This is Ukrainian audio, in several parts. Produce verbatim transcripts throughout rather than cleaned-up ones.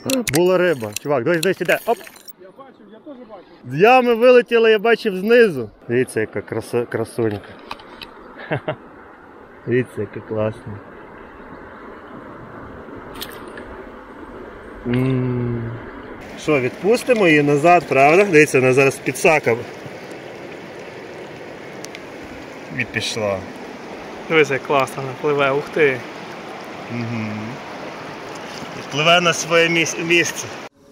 Була риба. Чувак, дивись, дивись, іде. Оп! Я бачив, я теж бачив. З ями вилетіла, я бачив знизу. Дивіться, яка краса, красунька. Дивіться, яка класна. М-м. Що, відпустимо її назад, правда? Дивіться, вона зараз підсакав. І пішла. Дивись, як класно вона пливе, ух ти. Угу. Пливе на своє місце.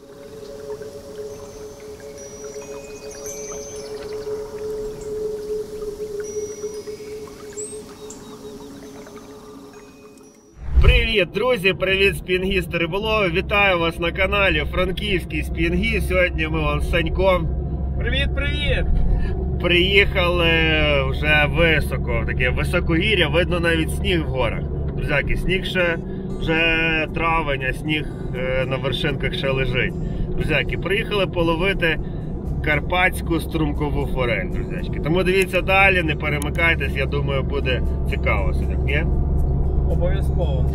Привіт, друзі! Привіт, спінгісти риболови! Вітаю вас на каналі Франківський спінгіст. Сьогодні ми вам з Саньком. Привіт-привіт! Приїхали вже високо, таке високогір'я, видно навіть сніг в горах. Друзяки, сніг ще вже травень, а сніг на вершинках ще лежить. Друзяки, приїхали половити карпатську струмкову форель, друзячки. Тому дивіться далі, не перемикайтесь, я думаю, буде цікаво сьогодні, ні? Обов'язково.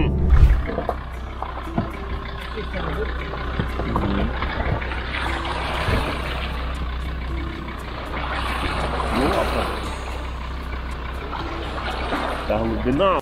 Та глибина.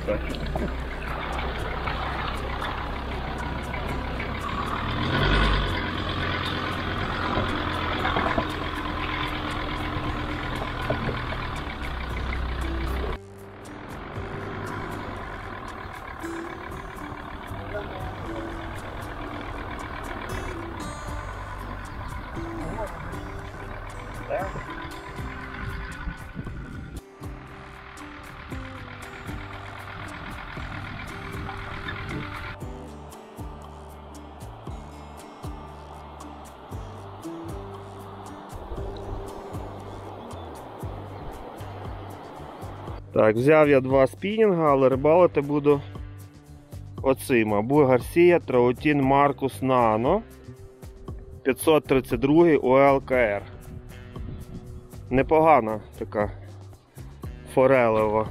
Так, взяв я два спінінга, але рибалити буду оцим. Абу Гарсія Траутін Маркус Нано п'ятсот тридцять два О Л К Р. Непогана така форелева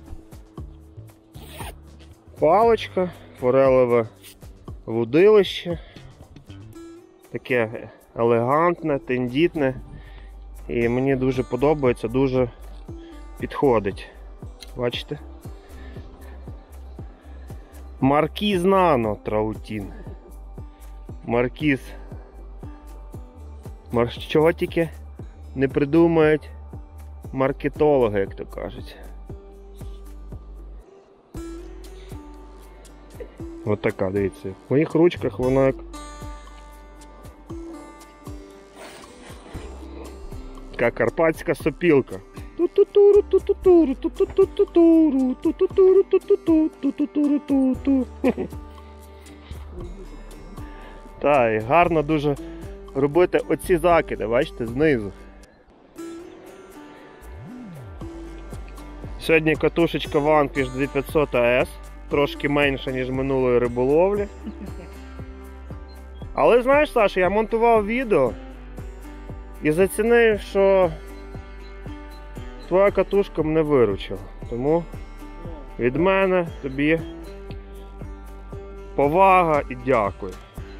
паличка, форелеве вудилище. Таке елегантне, тендітне. І мені дуже подобається, дуже підходить. Бачите? Маркіз Нано Траутін. Маркіз. Мар... Чого тільки не придумають маркетологи, як то кажуть. Ось така, дивіться. В моїх ручках вона як така карпатська сопілка. Так, і гарно дуже робити оці закиди, бачите, знизу. Сьогодні катушечка Vanquish дві п'ятсот А С, трошки менша, ніж минулої риболовлі. Але знаєш, Саша, я монтував відео і зацінив, що твоя катушка мене виручила. Тому від мене тобі повага і дякую.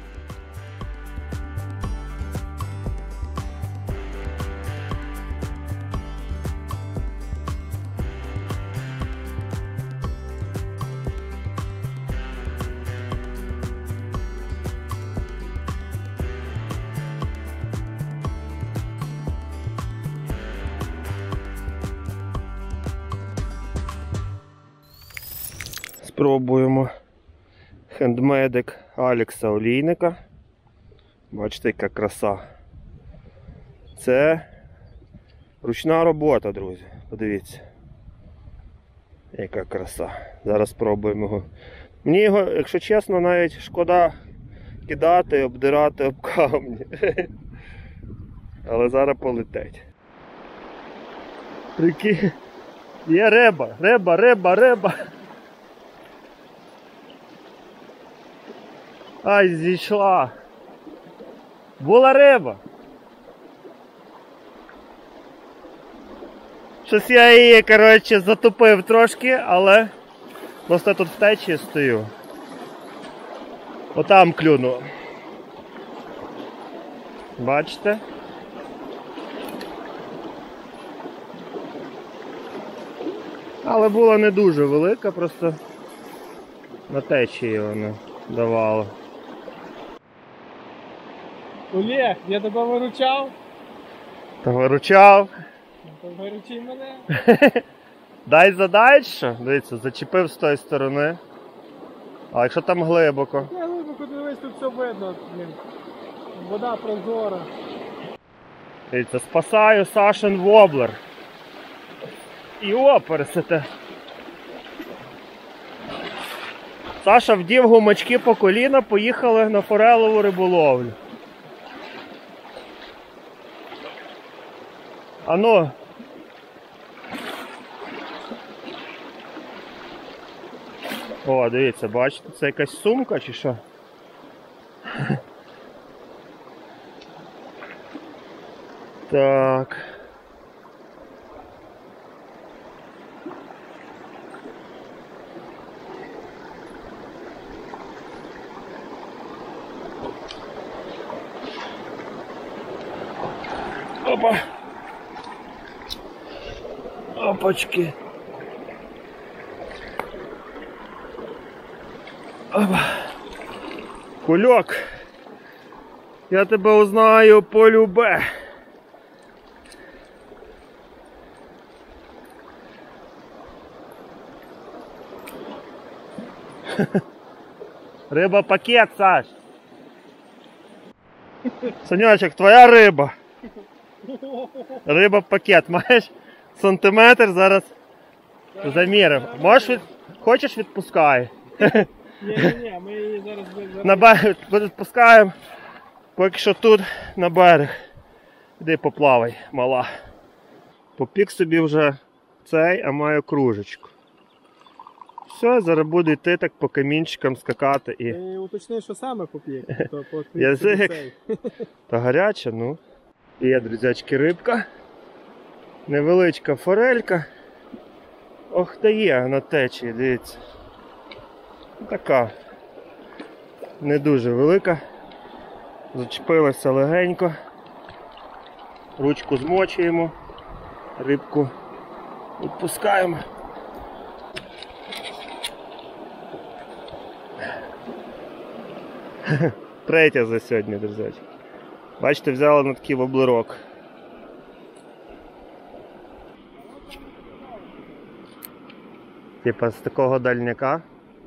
Спробуємо хендмедик Алекса Олійника. Бачите, яка краса. Це ручна робота, друзі. Подивіться. Яка краса. Зараз спробуємо його. Мені його, якщо чесно, навіть шкода кидати, обдирати об камні. Але зараз полетить. Прикинь. Є риба, риба, риба, риба. Ай, зійшла. Була риба. Щось я її, коротше, затопив трошки, але просто тут в течії стою. Отам клюнуло. Бачите? Але була не дуже велика, просто на течії вона давала. Олег, я тебе виручав? Та виручав. То виручи мене. Дай задай що? Дивіться, зачепив з тої сторони. А якщо там глибоко? Я глибоко дивись, тут все видно. Блін. Вода прозора. Дивіться, спасаю Сашин воблер. І о, пересете. Саша вдів гумачки по коліна, поїхали на форелову риболовлю. Ану. О, дивіться, бачите, це якась сумка чи що? Так. Опа. Опачки. Опа. Кульок. Я тебе узнаю полюбе. Риба пакет, Саш. Санечек, твоя риба. Риба пакет. Маєш сантиметр, зараз заміримо. Можеш від... Хочеш, відпускай. Ні-ні-ні, ми її зараз... На берег відпускаємо. Поки що тут на берег. Іди поплавай, мала. Попік собі вже цей, а маю кружечку. Все, зараз буду йти так по камінчикам скакати і... Ти уточни, що саме попік. Язик. Та гаряча, ну. Є, друзячки, рибка. Невеличка форелька. Ох, та є на течії, дивіться. Така. Не дуже велика. Зачепилася легенько. Ручку змочуємо. Рибку відпускаємо. Третя за сьогодні, друзі. Бачите, взяла на такий воблерок. Типа з такого дальняка.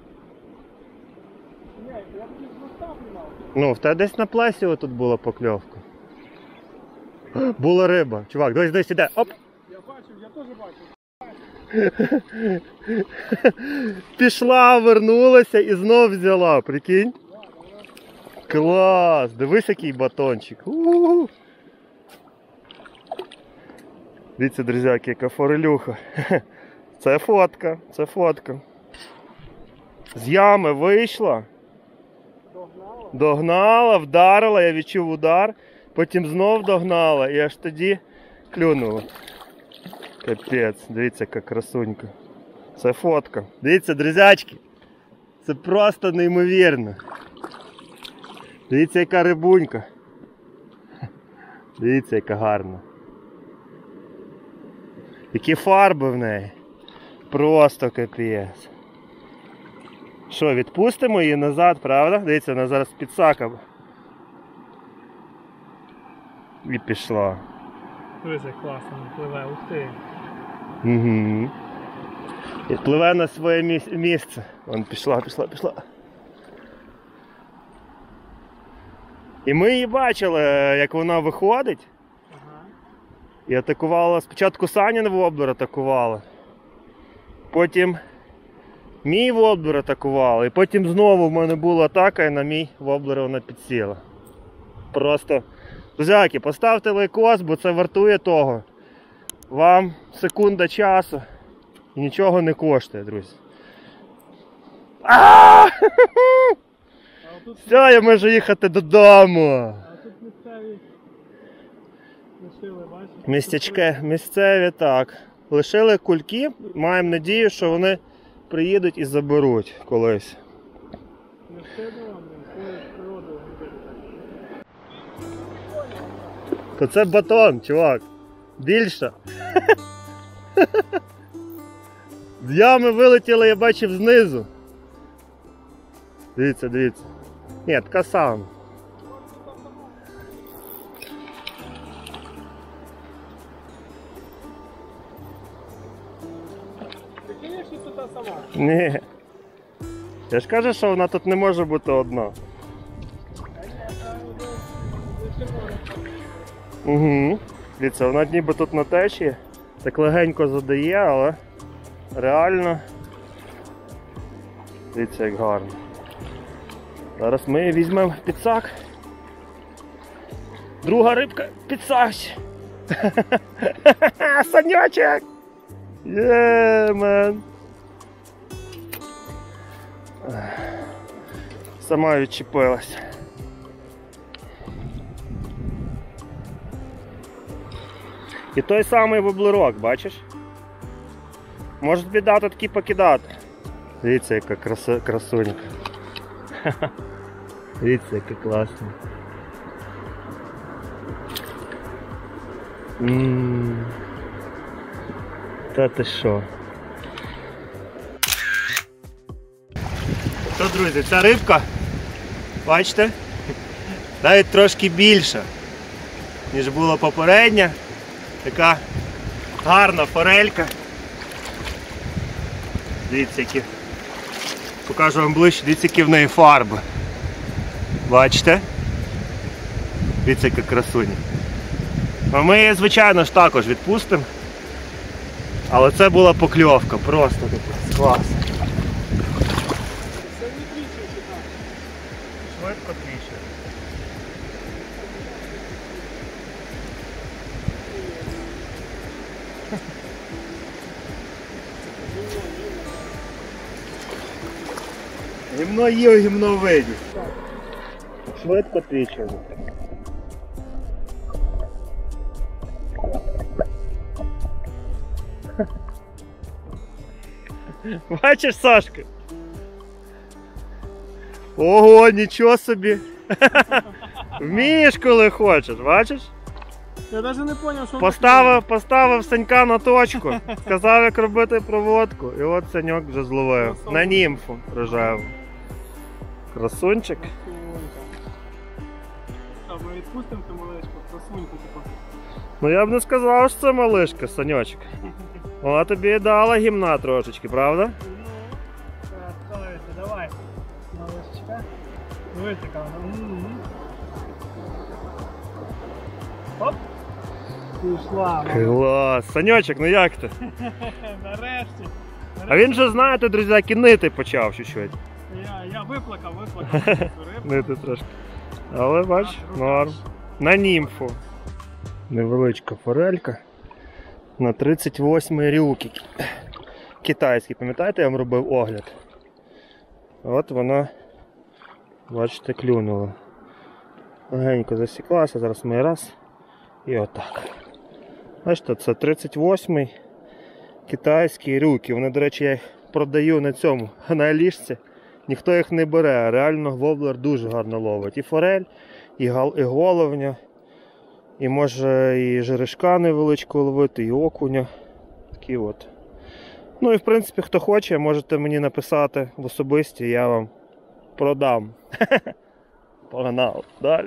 Ні, я тобі з моста приймав. Ну, в тебе десь на плесі отут була покльовка. Була риба. Чувак, десь десь іде. Оп! Я бачив, я теж бачив. Пішла, вернулася і знов взяла, прикинь? Клас! Дивись, який батончик. У-у-у. Дивіться, друзяки, яка форелюха. Це фотка, це фотка. З ями вийшла. Догнала? Догнала, вдарила, я відчув удар. Потім знов догнала і аж тоді клюнула. Капець, дивіться, яка красунька. Це фотка. Дивіться, друзячки. Це просто неймовірно. Дивіться, яка рибунька. Дивіться, яка гарна. Які фарби в неї. Просто капець. Що, відпустимо її назад, правда? Дивіться, вона зараз підсакала. І пішла. Дивись, як класно пливе, ух ти. Угу. І пливе на своє місце. Вон пішла, пішла, пішла. І ми її бачили, як вона виходить. Ага. І атакувала, спочатку Санін воблер атакувала. Потім мій воблер атакувала. І потім знову в мене була атака і на мій воблер вона підсіла. Просто, друзяки, поставте лайкос, бо це вартує того. Вам секунда часу і нічого не коштує, друзі. А тут... Все, я можу їхати додому. А тут місцеві лишили, бачиш? Містечки, місцеві, так. Лишили кульки, маємо надію, що вони приїдуть і заберуть колись. Не встигли вам, не природу. То це батон, чувак. Більше. З ями вилетіли, я бачив, знизу. Дивіться, дивіться. Ні, така сама. Ти конечно, це та сама. Ні. Я ж кажу, що вона тут не може бути одна. Угу. Дивіться, вона ніби тут на течії, так легенько задає, але реально, дивіться, як гарно. Зараз ми її візьмемо під сак. Друга рибка під сак. Саньочек! Є, мен! Сама відчепилась. І той самий воблерок, бачиш? Може тобі дати такі покидати. Дивіться, яка краса, красунька. Дивіться, яка класна. Ммм. Та ти що? То, друзі, ця рибка, бачите, навіть трошки більша, ніж була попередня. Така гарна форелька. Дивіться, які. Покажу вам ближче, дивіться, які в неї фарби. Бачите? Дивіться, яка красуня. А ми її, звичайно ж, також відпустимо. Але це була покльовка, просто така клас. Це не трічі, так. Швидко тріще. Гімно є, гімно вийде. Швидко тріче. Бачиш, Сашка? Ого, нічого собі. Вмієш, коли хочеш, бачиш? Я навіть не зрозумів, що... Поставив, поставив Санька на точку, сказав, як робити проводку, і от Саньок вже зловив. На німфу рожеву. Красунчик. А ми відпустимо цю малечку, красуньку таку. Ну я б не сказав, що це малишка, Саньочок. Вона тобі дала гімна трошечки, правда? Ну, так, давай. Малышечка. Ось така вона. Оп. Пішла. Клас. Саньочок, ну як ти? Нарешті. А він же, знаєте, друзяки, нити почав чуть-чуть. Я, я виплакав, виплакав цю рибку. Нити трошки. Але бач, норм. На німфу. Невеличка форелька. На тридцять восьмий рюки. Китайський, пам'ятаєте, я вам робив огляд? От вона, бачите, клюнула. Легенько засіклася, зараз ми раз. І отак. Бачите, це тридцять восьмий китайський рюки. Вони, до речі, я їх продаю на цьому, на Алішці. Ніхто їх не бере, реально воблер дуже гарно ловить. І форель, і, гал, і головня, і може і жерешка невеличку ловити, і окуня. Такі от. Ну і в принципі, хто хоче, можете мені написати в особисті, я вам продам. Погнав. Далі.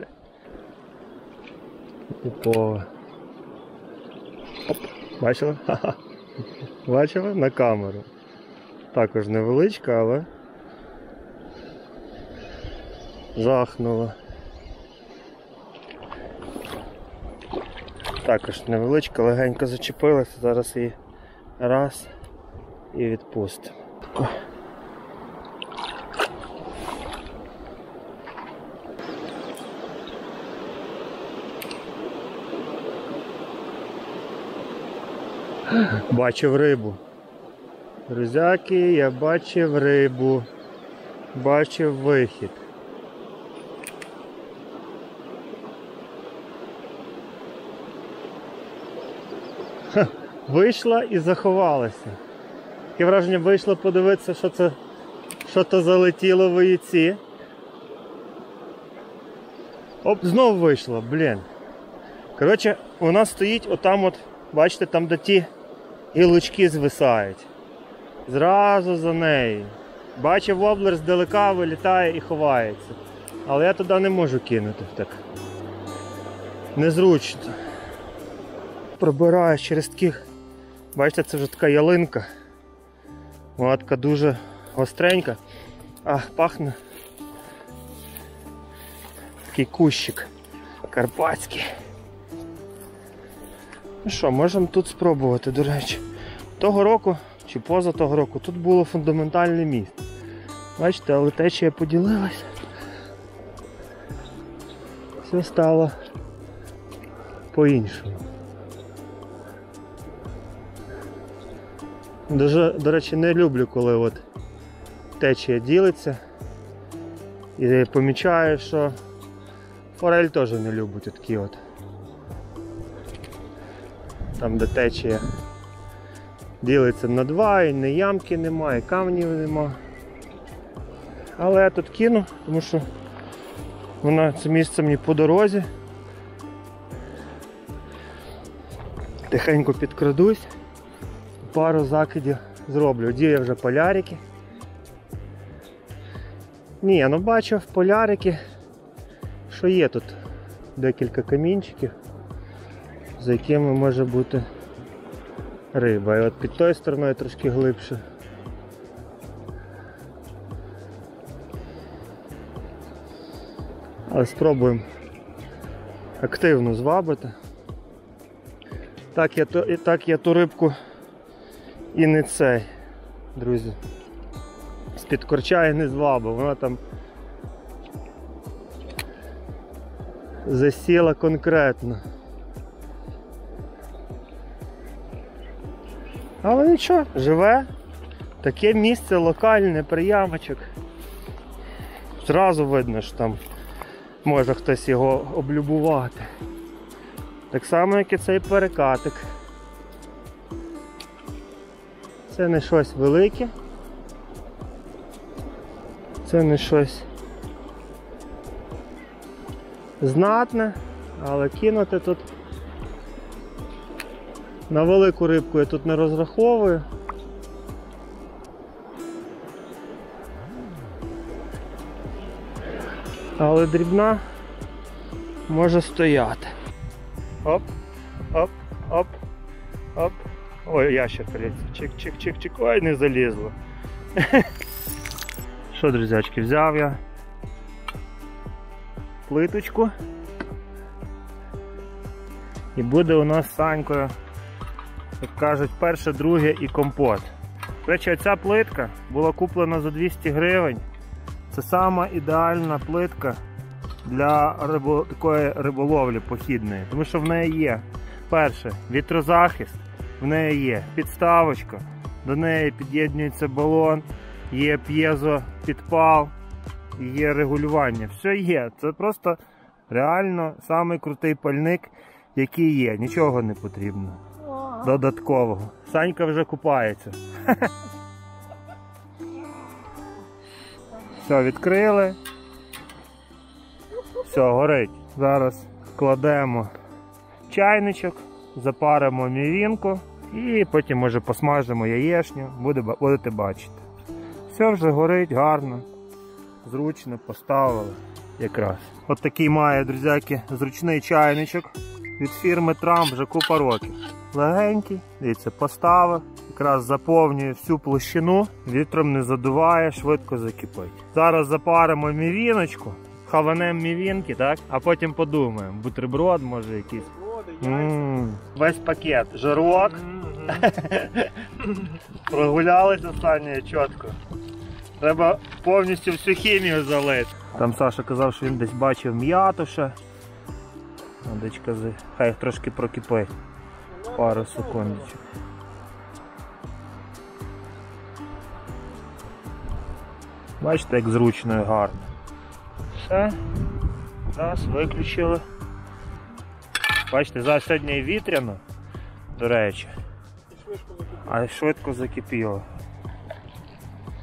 Типово. Оп. Бачили? Ха-ха. Бачили? На камеру. Також невеличка, але жахнула. Також невеличка, легенько зачепилася, зараз її раз і відпустимо. Бачив рибу. Друзяки, я бачив рибу. Бачив вихід. Ха, вийшла і заховалася. Таке враження, вийшла подивитися, що це, що то залетіло в яйці. Оп, знов вийшло, блін. Коротше, вона стоїть отам от, бачите, там де ті гілочки звисають. Зразу за нею. Бачив воблер здалека, вилітає і ховається. Але я туди не можу кинути так. Незручно. Пробираюсь через таких. Бачите, це вже така ялинка. Вона така дуже гостренька. А, пахне. Такий кущик карпатський. Ну що, можемо тут спробувати, до речі. Того року, чи поза того року, тут було фундаментальне місце. Бачите, але течія поділилась. Все стало по-іншому. Дуже, до речі, не люблю, коли от течія ділиться. І помічаю, що форель теж не любить такі от. Там, де течія ділиться на два, і ні ямки немає, і камнів нема. Але я тут кину, тому що вона, це місце мені по дорозі. Тихенько підкрадусь, пару закидів зроблю. Де я вже полярики. Ні, ну бачу в полярики, що є тут декілька камінчиків, за якими може бути риба. І от під тою стороною трошки глибше. Але спробуємо активно звабити. Так я, так я ту рибку і не цей, друзі. З-під корча і не звабив. Вона там засіла конкретно. Але нічого, живе. Таке місце локальне, приямочок. Зразу видно, що там може хтось його облюбувати. Так само, як і цей перекатик. Це не щось велике. Це не щось знатне, але кинути тут на велику рибку я тут не розраховую. Але дрібна може стояти. Оп, оп, оп, оп. Ой, ящерка. Чик-чик-чик-чик. Ой, не залізло. Що, друзячки, взяв я плиточку. І буде у нас з Санькою, як кажуть, перше, друге і компот. До речі, оця плитка була куплена за двісті гривень. Це сама ідеальна плитка для рибо... такої риболовлі похідної. Тому що в неї є, перше, вітрозахист, в неї є підставочка, до неї під'єднується балон, є п'єзопідпал, є регулювання. Все є. Це просто реально самий крутий пальник, який є. Нічого не потрібно додаткового. Санька вже купається. Все, відкрили. Все, горить. Зараз кладемо чайничок, запаримо мівінку і потім, може, посмажимо яєчню, будете бачити. Все вже горить гарно, зручно поставили якраз. От такий має, друзяки, зручний чайничок від фірми Трамп вже купа років. Легенький, дивіться, поставив, якраз заповнює всю площину, вітром не задуває, швидко закипить. Зараз запаримо мівіночку, хаванем мівінки, так? А потім подумаємо, бутерброд може якийсь. М-м-м. Весь пакет, жирок. Прогулялись останнє чітко. Треба повністю всю хімію залити. Там Саша казав, що він десь бачив м'яту ще. Дечка, хай трошки прокипить. Пару секундочок. Бачите, як зручно і гарно. Все. Зараз виключили. Бачите, зараз сьогодні і вітряно, до речі. А швидко закипіло.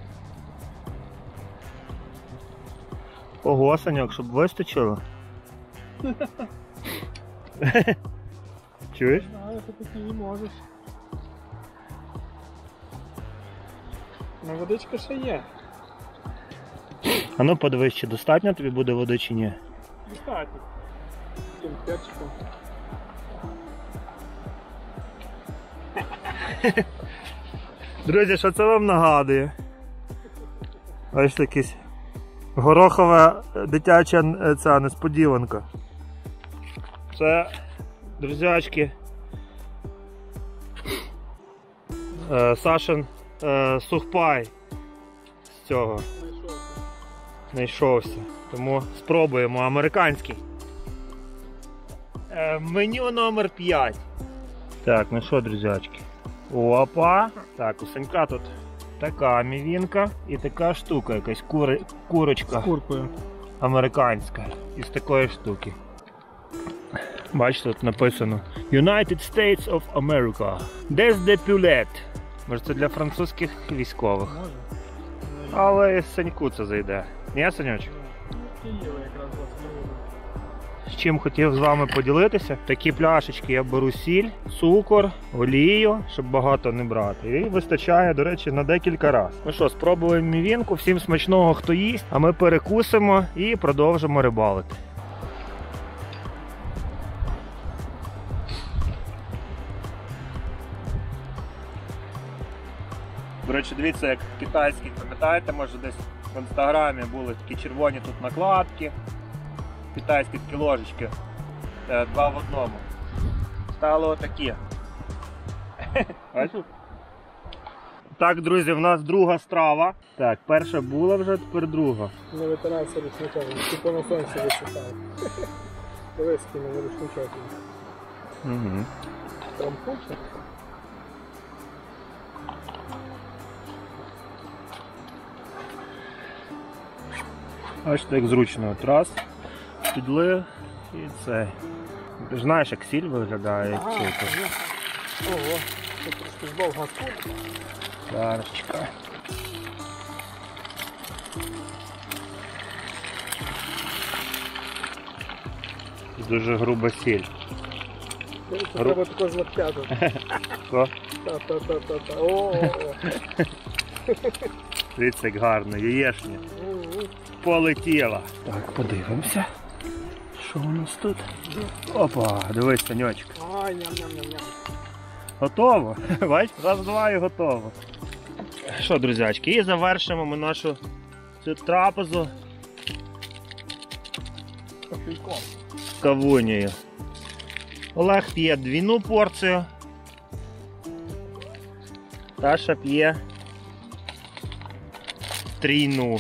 Ого, Саньок, щоб вистачило. Чуєш? Знаю, що ти не можеш. Ну, водичка ще є. А ну подивись, чи достатньо тобі буде води чи ні. Достатньо. Тим перчиком. Друзі, що це вам нагадує? Ось якийсь горохова дитяча ця несподіванка. Це, друзячки, е, Сашин е, сухпай з цього знайшовся. Тому спробуємо американський. Е, меню номер п'ять. Так, ну що, друзячки? Опа! Так, у Санька тут така мівінка і така штука, якась кури... курочка. З куркою. Американська. Із такої штуки. Бачите, тут написано United States of America. Des de Poulet. Може це для французьких військових. Може. Але Саньку це зайде. Ні, Санючок? Києва якраз власне. З чим хотів з вами поділитися. Такі пляшечки я беру сіль, цукор, олію, щоб багато не брати. І вистачає, до речі, на декілька разів. Ну що, спробуємо мівінку. Всім смачного, хто їсть. А ми перекусимо і продовжимо рибалити. До речі, дивіться, як китайські, пам'ятаєте, може десь в інстаграмі були такі червоні тут накладки. Китайські такі ложечки, два в одному. Стало отакі. Так, друзі, в нас друга страва. Так, перша була вже, тепер друга. Не витирався рушничок, тупо на сонці висихав. Дивись, кинув рушничок. Угу. Трампучно. Бачите, як зручно. От раз, підлив і це. Ти ж знаєш, як сіль виглядає, як цукор. Ого, це трошки ж довга курка. Зараз чекай. Дуже груба сіль. Це треба також злоптяти. Що? Та-та-та-та-та. О-о-о. Дивіться, як гарно, яєшня. Полетіла. Так, подивимося. Що у нас тут? Опа, дивись, Санечка. Ай, ням-ням-ням-ням. Готово. Бач, раз, два і готово. Що, друзячки, і завершимо ми нашу цю трапезу Кофейком. кавунею. Олег п'є двійну порцію. Таша п'є трійну.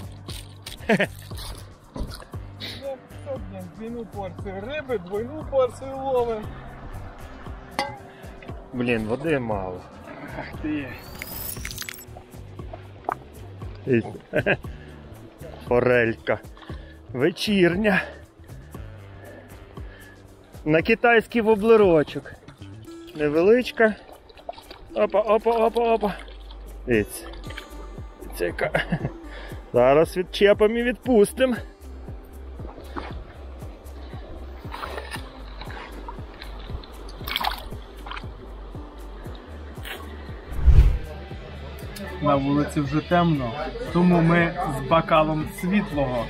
Двійну порцію риби, двойну порцію лови. Блін, води мало. Ах ти. Форелька. Вечірня. На китайський воблерочок. Невеличка. Опа, опа, опа, опа. Дивіться. Дивіться, яка. Зараз відчепимо і відпустимо. На вулиці вже темно, тому ми з бокалом світлого.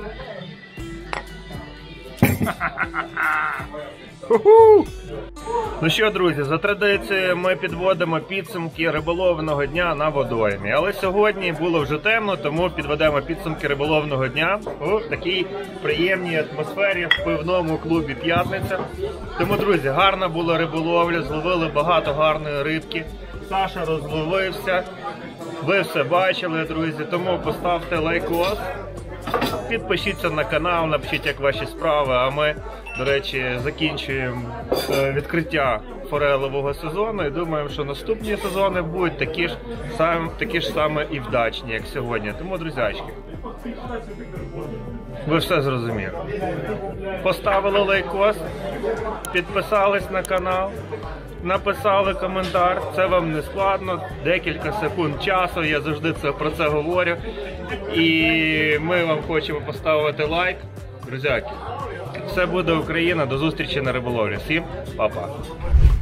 Ну що, друзі, за традицією ми підводимо підсумки риболовного дня на водоймі. Але сьогодні було вже темно, тому підведемо підсумки риболовного дня у такій приємній атмосфері в пивному клубі «П'ятниця». Тому, друзі, гарна була риболовля, зловили багато гарної рибки. Саша розловився. Ви все бачили, друзі, тому поставте лайкос. Підпишіться на канал, напишіть, як ваші справи, а ми, до речі, закінчуємо відкриття форелевого сезону і думаємо, що наступні сезони будуть такі ж, сам, такі ж саме і вдачні, як сьогодні. Тому, друзячки, ви все зрозуміли. Поставили лайкос, підписались на канал, написали коментар, це вам не складно, декілька секунд часу, я завжди це, про це говорю. І ми вам хочемо поставити лайк. Друзяки, Все буде Україна. До зустрічі на риболовлі. Всім па-па.